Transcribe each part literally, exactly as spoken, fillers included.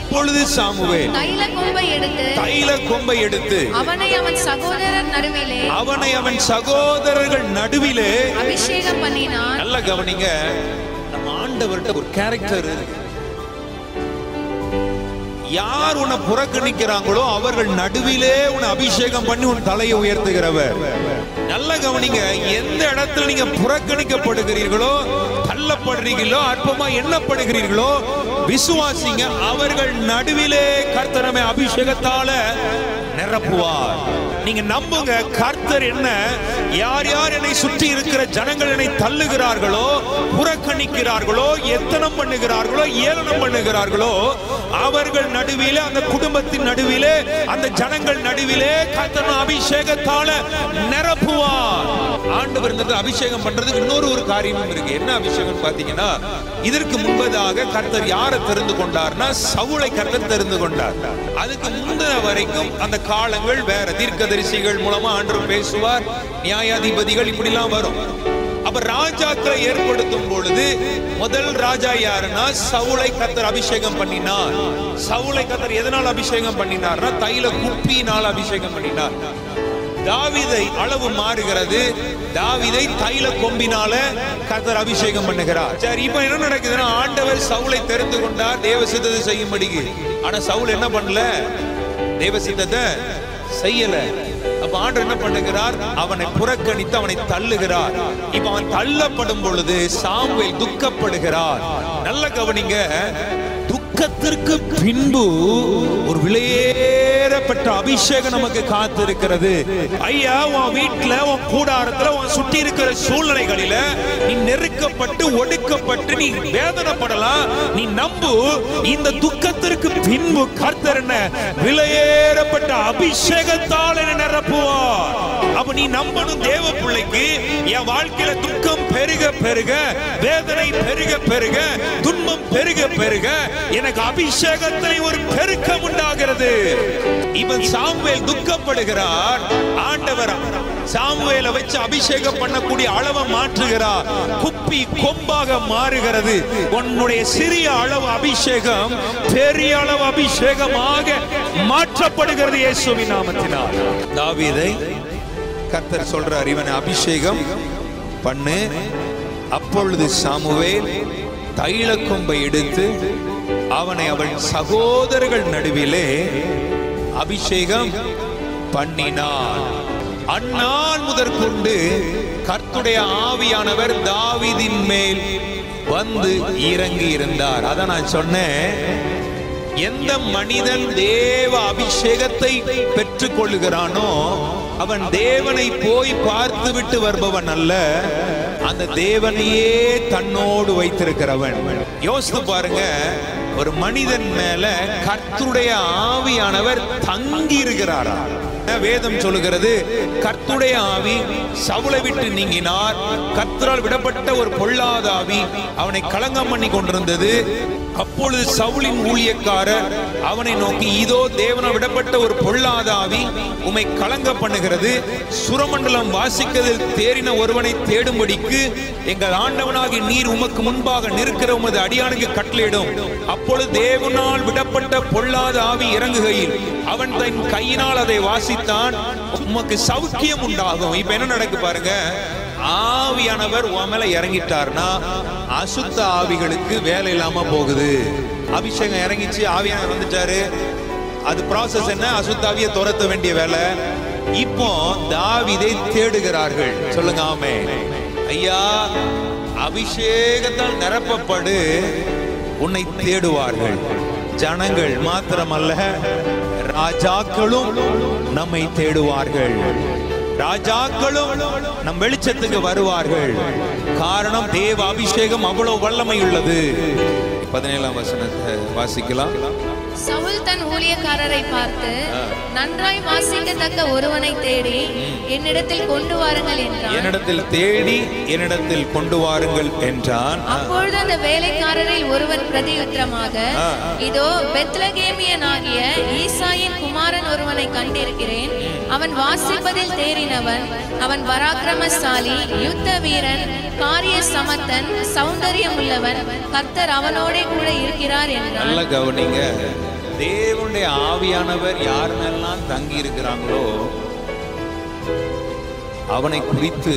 அப்பொழுது சாமுவேல் தைல கொம்பை எடுத்து தைல கொம்பை எடுத்து அவனை அவன் சகோதரர் நடுவிலே அவனை அவன் சகோதரர்கள் நடுவிலே அபிஷேகம் பண்ணினான். நல்ல கவனிங்க, நம்ம ஆண்டவர்கிட்ட ஒரு கேரக்டர், யார் உன்னை புறக்கணிக்கிறாங்களோ அவர்கள் நடுவிலே உன்னை அபிஷேகம் பண்ணி உன் தலையை உயர்த்துகிறவர். நல்ல கவனிங்க, எந்த இடத்துல நீங்க புறக்கணிக்கப்படுகிறீர்களோ, தள்ளப்படுறீங்களோ, அற்பமா எண்ணப்படுகிறீர்களோ, விசுவாசிங்க, அவர்கள் நடுவிலே கர்த்தர் நம்மை அபிஷேகத்தால நிரப்புவார். நீங்க நம்புங்க, கர்த்தர் என்ன, யார் யார் என்னை சுற்றி இருக்கிற ஜனங்கள் என்னை தள்ளுகிறார்களோ, புறக்கணிக்கிறார்களோ, எத்தனம் பண்ணுகிறார்களோ, ஏளனம் பண்ணுகிறார்களோ, அவர்கள் நடுவிலே, அந்த குடும்பத்தின் நடுவிலே, அந்த ஜனங்கள் நடுவிலே கர்த்தர் அபிஷேகத்தால நிரப்புவார். ஆண்டவர் இந்த அபிஷேகம் பண்றதுக்கு இன்னொரு ஒரு காரியமும் இருக்கு. என்ன அபிஷேகம் பாத்தீங்கன்னா, இதற்கு முன்பதாக கர்த்தர் யாரை தெரிந்து கொண்டார்னா, சவுலை கர்த்தர் தெரிந்து கொண்டார். அதுக்கு முந்தின வரைக்கும் அந்த காலங்கள் வேற, தீர்க்கதரிசிகள் மூலமா ஆண்டவர் பேசுவார், நியாயாதிபதிகள் இப்படிலாம் வரும். அப்ப ராஜாக்களை ஏற்படுத்தும் பொழுது முதல் ராஜா யாருன்னா சவுலை கர்த்தர் அபிஷேகம் பண்ணினார். சவுலை கர்த்தர் எதனால் அபிஷேகம் பண்ணினார்னா தைல குப்பியினால் அபிஷேகம் பண்ணினார். தாவீதை அளவு மாறுகிறது, தாவீதை தைல கொம்பினால கர்த்தர் அபிஷேகம் பண்ணுகிறார். சரி, இப்ப என்ன நடக்குதுன்னா, ஆண்டவர் சவுலை தெரிந்து கொண்டார் தேவ சித்தத்தை செய்யும்படிக்கு. ஆனா சவுல் என்ன பண்ணல, தேவ சித்தத்தை செய்யல. அப்ப ஆண்டவர் என்ன பண்ணுகிறார், அவனை புறக்கணித்து அவனை தள்ளுகிறார். இப்ப அவன் தள்ளப்படும் பொழுது சாமுவேல் துக்கப்படுகிறார். நல்ல கவனிங்க, துக்கத்திற்கு பின்பு ஒரு விலையேறப்பட்ட அபிஷேகம் நமக்கு காத்திருக்கிறது. ஐயா, உன் வீட்டுல, உன் கூடாரத்துல, உன் சுற்றி இருக்கிற சூழ்நிலைகளில நீ நெருக்கப்பட்டு ஒடுக்கப்பட்டு நீ வேதனைப்படலாம். நீ நம்பு, இந்த துக்கத்திற்கு பின்பு கர்த்தர் என்ன, விலையேறப்பட்ட அபிஷேகத்தால் என்ன நிரப்புவார். அப்ப நீ நம்பணும், தேவ பிள்ளைக்கு என் வாழ்க்கையில துக்கம் பெருக பெருக, வேதனை பெருக பெருக, துன்பம் பெருக பெருக, எனக்கு அபிஷேகத்தை ஒரு பெருக்கம் உண்டாகிறது. இவன் சாமுவேல் துக்கப்படுகிறார். ஆண்டவர் சாமுவேலை வச்சு அபிஷேகம் பண்ணக்கூடிய அளவை மாற்றுகிறார். குப்பி கொம்பாக மாறுகிறது. உன்னுடைய சிறிய அளவு அபிஷேகம் பெரிய அளவு அபிஷேகமாக மாற்றப்படுகிறது இயேசுவின் நாமத்தினால். தாவீதை கர்த்தர் சொல்றார், இவனை அபிஷேகம் பண்ணு. அப்பொழுது சாமுவேல் தைல கொம்பை எடுத்து அவனை அவன் சகோதரர்கள் நடுவிலே அபிஷேகம் பண்ணினான். அந்நாள் முதற்கொண்டு கர்த்தருடைய ஆவியானவர் தாவீதின் மேல் வந்து இறங்கி இருந்தார். அத நான் சொன்னேன், எந்த மனிதன் தேவ அபிஷேகத்தை பெற்றுக் கொள்ளுகிறானோ அவன் தேவனை போய் பார்த்து விட்டு வருபவன் அல்ல, அந்த தேவனையே தன்னோடு வைத்திருக்கிறவன். யோசித்து பாருங்க, ஒரு மனிதன் மேல கர்த்தருடைய ஆவியானவர் தங்கி இருக்கிறாரா? வேதம் சொல்லுகிறது, கர்த்தருடைய ஆவி சவுலை விட்டு நீங்கினார். கர்த்தரால் விடப்பட்ட ஒரு பொல்லாத ஆவி அவனை கலங்கம் பண்ணி கொண்டிருந்தது. அப்பொழுது சவுலின் ஊழியக்காரர் அவனை நோக்கி, இதோ தேவனால் விடப்பட்ட ஒரு பொல்லாத ஆவி உம்மை கலங்க பண்ணுகிறது. சுரமண்டலம் வாசிக்கதில் தேறின ஒருவனை தேடும்படிக்கு எங்கள் ஆண்டவனாகி நீர் உமக்கு முன்பாக நிற்கிற உமது அடியானுக்கு கட்டளையிடும். அப்பொழுது தேவனால் விடப்பட்ட பொல்லாத ஆவி இறங்குகையில் அவன் தன் கையினால் அதை வாசித்தான், உமக்கு சௌக்கியம் உண்டாகும். இப்ப என்ன நடக்கு பாருங்க, ஆவியானவர் உன் மேல இறங்கிட்டார்னா அசுத்த ஆவிகளுக்கு வேலை இல்லாம போகுது. அபிஷேகம் இறங்கிச்சு, ஆவியானவர் வந்துட்டாரு, அது ப்ராசஸ் என்ன, அசுத்தாவியை துரத்த வேண்டிய வேலை. இப்போ தாவீதை தேடுகிறார்கள். சொல்லுங்க ஆமென். ஐயா, அபிஷேகத்தால் நிரப்பப்படு, உன்னை தேடுவார்கள். ஜனங்கள் மாத்திரமல்ல, ராஜாக்களும் நம்மை தேடுவார்கள். ராஜாக்களும் நம் வெளிச்சத்துக்கு வருவார்கள். காரணம், தேவ அபிஷேகம் அவ்வளவு வல்லமை உள்ளது. பதினேழாம் வசனத்தை வாசிக்கலாம். சவுல் தன் ஊழியக்காரரை பார்த்து, நன்றாய் வாசிக்கத்தக்க ஒருவனை தேடி என்னிடத்தில் கொண்டு வாருங்கள் என்றான். என்னிடத்தில் தேடி என்னிடத்தில் கொண்டு வாருங்கள் என்றான். அப்பொழுது அந்த வேலைக்காரரில் ஒருவன் பிரதியுத்தரமாக, இதோ பெத்லகேமியனாகிய ஈசாயின் குமாரன் ஒருவனை கண்டிருக்கிறேன். அவன் வாசிப்பதில் தேறினவன், அவன் பராக்கிரமசாலி, யுத்த வீரன், காரிய சமத்தன், சௌந்தரியம் உள்ளவன், கர்த்தர் அவனோட கூட இருக்கிறார் என்றான். நல்ல கவனிங்க, தேவனுடைய ஆவியானவர் யார் மேலாம் தங்கி இருக்கிறாங்களோ அவனை குறித்து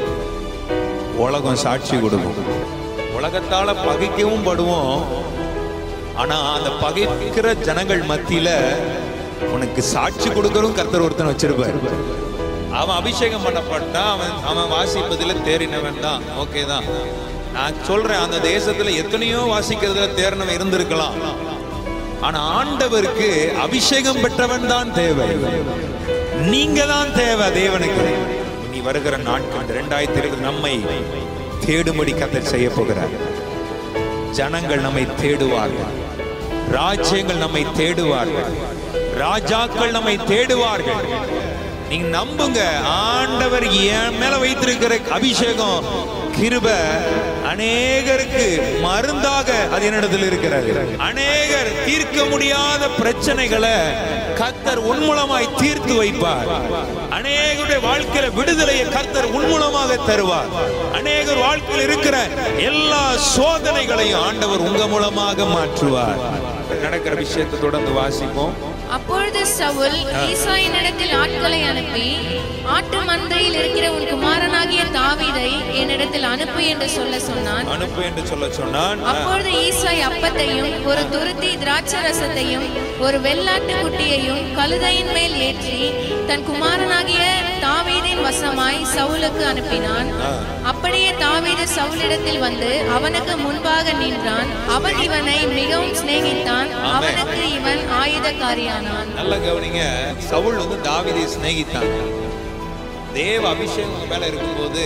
உலகம் சாட்சி கொடுக்கும். உலகத்தால பகைக்கவும் படுவோம். ஆனா அந்த பகைக்கிற ஜனங்கள் மத்தியில உனக்கு சாட்சி கொடுக்கறதும் கர்த்தர் ஒருத்தன் வச்சிருப்பார். அவன் அபிஷேகம் பண்ணப்பட்டா அவன் அவன் வாசிப்பதில் தேறினவன் தான். ஓகே தான். நான் சொல்றேன், அந்த தேசத்துல எத்தனையோ வாசிக்கிறதுல தேறினவன் இருந்திருக்கலாம். ஆனா ஆண்டவருக்கு அபிஷேகம் பெற்றவன் தான் தேவை. நீங்க தான் தேவை தேவனுக்கு. நீ வருகிற நாட்கள் இரண்டாயிரத்தி இருபது நம்மை தேடும்படி கர்த்தர் செய்ய போகிறார். ஜனங்கள் நம்மை தேடுவார்கள், ராஜ்யங்கள் நம்மை தேடுவார்கள், ராஜாக்கள் நம்மை தேடுவார்கள். நீங்க நம்புங்க, ஆண்டவர் என் மேல வைத்திருக்கிற அபிஷேகம் கிருபை அநேகருக்கு மருந்தாக அது என்னிடத்தில் இருக்கிறது. அநேகர் தீர்க்க முடியாத பிரச்சனைகளை கர்த்தர் உன் மூலமாய் தீர்த்து வைப்பார். அநேகருடைய வாழ்க்கையில விடுதலையை கர்த்தர் உன் மூலமாக தருவார். அநேகர் வாழ்க்கையில் இருக்கிற எல்லா சோதனைகளையும் ஆண்டவர் உங்க மூலமாக மாற்றுவார். நடக்கிற விஷயத்தை தொடர்ந்து வாசிப்போம். அப்பொழுது சவுல் ஈசாயினிடத்தில் ஆட்களை அனுப்பி, ஆட்டு மந்தையில் இருக்கிற உன் குமாரனாகிய தாவீதை என்னிடத்தில் அனுப்பு என்று சொல்ல சொன்னான். அனுப்பு என்று சொல்ல சொன்னான். அப்பொழுது ஈசாய் அப்பத்தையும் ஒரு துருத்தி திராட்சை ரசத்தையும் ஒரு வெள்ளாட்டு குட்டியையும் கழுதையின் மேல் ஏற்றி தன் குமாரனாகிய தாவீதின் வசமாய் சவுலுக்கு அனுப்பினான். அப்படியே தாவீது சவுலிடத்தில் வந்து அவனுக்கு முன்பாக நின்றான். அவன் இவனை மிகவும் சிநேகித்தான். அவனுக்கு இவன் ஆயுதக்காரியானான். நல்ல கவனிங்க, சவுல் வந்து தாவீதை சிநேகித்தான். தேவ அபிஷேகம் மேல இருக்கும்போது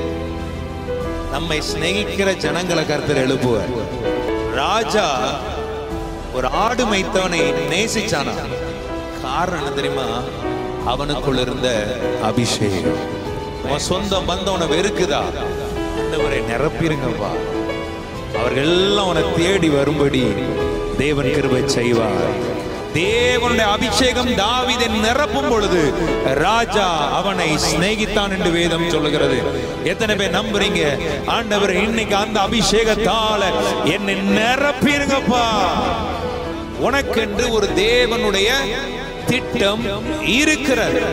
நம்மை சிநேகிக்கிற ஜனங்களை கர்த்தர் எழுப்புவார். ராஜா ஒரு ஆடு மேய்த்தவனை நேசிச்சானா. காரணம் என்ன தெரியுமா? அவனுக்குள்ள இருந்த அபிஷேகம். அவன் சொந்த பந்தவனை வெறுக்குதா? ஆண்டவரை நிரப்பிருங்கப்பா. அவர்கள் எல்லாம் அவனை தேடி வரும்படி தேவன் கிருபை செய்வார். தேவனுடைய அபிஷேகம் தாவீதை நிரப்பும் பொழுது ராஜா அவனை சிநேகித்தான் என்று வேதம் சொல்லுகிறது. எத்தனை பேர் நம்புறீங்க? ஆண்டவர் இன்னைக்கு அந்த அபிஷேகத்தால என்னை நிரப்பிருங்கப்பா. உனக்கென்று ஒரு தேவனுடைய திட்டம் இருக்கிறது.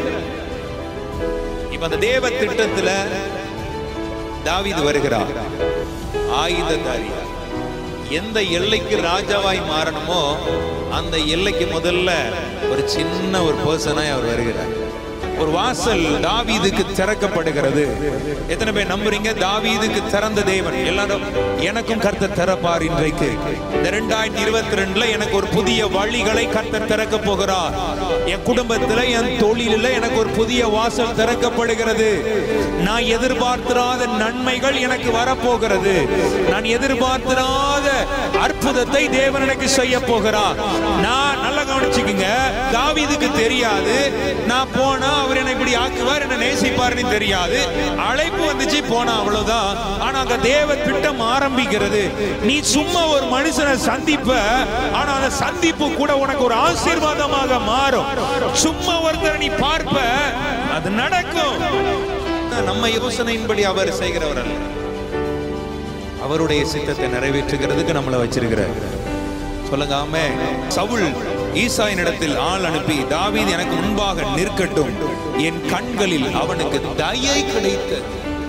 இப்ப அந்த தேவ திட்டத்துல தாவீது வருகிறார், ஆயுததாரி. எந்த எல்லைக்கு ராஜாவாய் மாறணுமோ அந்த எல்லைக்கு முதல்ல ஒரு சின்ன ஒரு பர்சனாய் அவர் வருகிறார். ஒரு வாசல் தாவீதுக்கு திறக்கப்படுகிறது. எத்தனை பேர் நம்புறீங்க? தாவீதுக்கு திறந்த தேவன் எல்லாரும் எனக்கும் கர்த்தர் திறப்பார். இன்றைக்கு இந்த இரண்டாயிரத்தி இருபத்தி ரெண்டுல எனக்கு ஒரு புதிய வழிகளை கர்த்தர் திறக்க போகிறார். என் குடும்பத்துல, என் தொழிலில் எனக்கு ஒரு புதிய வாசல் திறக்கப்படுகிறது. நான் எதிர்பார்த்திராத நன்மைகள் எனக்கு வரப்போகிறது. நான் எதிர்பார்த்திராத அற்புதத்தை தேவன் எனக்கு செய்ய போகிறார். நான் நல்லா கவனிச்சுக்குங்க, தாவீதுக்கு தெரியாது நான் போனா அவர் என்ன இப்படி ஆக்குவார், என்ன நேசிப்பார்னு தெரியாது. அழைப்பு வந்துச்சு, போனா அவ்வளவுதான். ஆனா அந்த தேவ திட்டம் ஆரம்பிக்கிறது. நீ சும்மா ஒரு மனுஷனை சந்திப்ப, ஆனா அந்த சந்திப்பு கூட உனக்கு ஒரு ஆசீர்வாதமாக மாறும். சும்மா ஒருத்தர் நீ பார்ப்ப, அது நடக்கும். நம்ம யோசனையின்படி அவர் செய்கிறவர் அல்ல, அவருடைய சித்தத்தை நிறைவேற்றுகிறதுக்கு நம்மளை வச்சிருக்கிறார். சொல்லுங்க ஆமென். சவுல் ஈசாயினிடத்தில் ஆள் அனுப்பி, தாவீது எனக்கு முன்பாக நிற்கட்டும், என் கண்களில் அவனுக்கு தயை கிடைத்தது.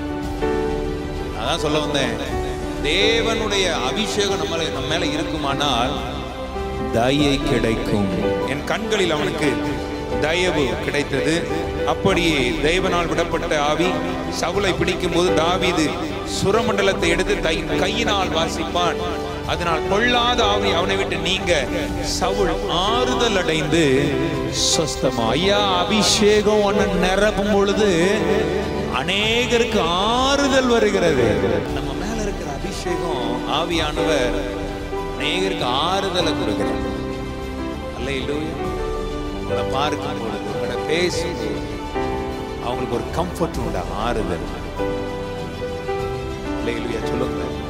அதான் சொல்ல வந்தேன், தேவனுடைய அபிஷேகம் நம்மள நம்ம மேல இருக்குமானால் தயை கிடைக்கும். என் கண்களில் அவனுக்கு தயவு கிடைத்தது. அப்படியே தேவனால் விடப்பட்ட ஆவி சவுலை பிடிக்கும் போது தாவீது சுரமண்டலத்தை எடுத்து தன் கையினால் வாசிப்பான். அதனால் கொள்ளாத ஆவி அவனை விட்டு நீங்க சவுல் ஆறுதல் அடைந்து சொஸ்தமா. ஐயா, அபிஷேகம் ஒன்னு நிரப்பும் பொழுது அநேகருக்கு ஆறுதல் வருகிறது. நம்ம மேல இருக்கிற அபிஷேகம் ஆவியானவர் அநேகருக்கு ஆறுதலை கொடுக்கிறார். அல்லேலூயா. உங்களை பார்க்கும் பொழுது, உங்களை பேசும்போது அவங்களுக்கு ஒரு கம்ஃபர்ட் உண்டு, ஆறுதல். அல்லேலூயா சொல்லுங்க.